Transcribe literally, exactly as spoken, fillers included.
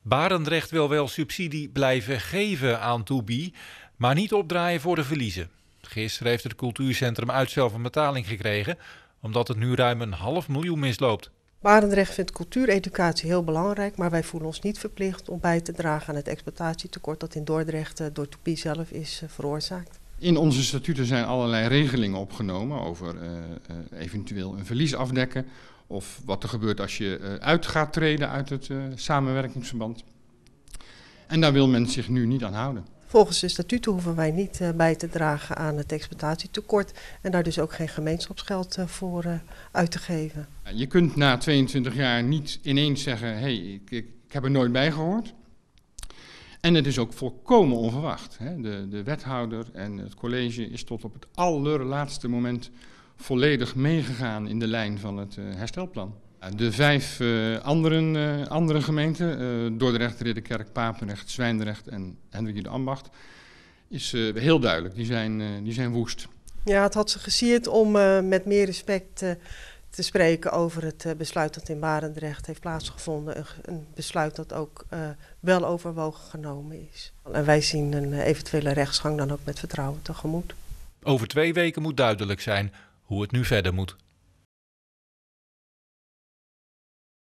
Barendrecht wil wel subsidie blijven geven aan Toebie, maar niet opdraaien voor de verliezen. Gisteren heeft het cultuurcentrum uitstel van betaling gekregen, omdat het nu ruim een half miljoen misloopt. Barendrecht vindt cultuureducatie heel belangrijk, maar wij voelen ons niet verplicht om bij te dragen aan het exploitatietekort dat in Dordrecht door Toebie zelf is veroorzaakt. In onze statuten zijn allerlei regelingen opgenomen over uh, uh, eventueel een verlies afdekken of wat er gebeurt als je uh, uit gaat treden uit het uh, samenwerkingsverband. En daar wil men zich nu niet aan houden. Volgens de statuten hoeven wij niet uh, bij te dragen aan het exploitatietekort en daar dus ook geen gemeenschapsgeld uh, voor uh, uit te geven. Je kunt na tweeëntwintig jaar niet ineens zeggen, hé, hey, ik, ik, ik heb er nooit bij gehoord. En het is ook volkomen onverwacht. Hè. De, de wethouder en het college is tot op het allerlaatste moment volledig meegegaan in de lijn van het uh, herstelplan. De vijf uh, anderen, uh, andere gemeenten, uh, Dordrecht, Ridderkerk, Papendrecht, Zwijndrecht en Hendrik de Ambacht, is uh, heel duidelijk. Die zijn, uh, die zijn woest. Ja, het had ze gesierd om uh, met meer respect uh, te spreken over het uh, besluit dat in Barendrecht heeft plaatsgevonden. Een, een besluit dat ook uh, wel overwogen genomen is. En wij zien een uh, eventuele rechtsgang dan ook met vertrouwen tegemoet. Over twee weken moet duidelijk zijn hoe het nu verder moet.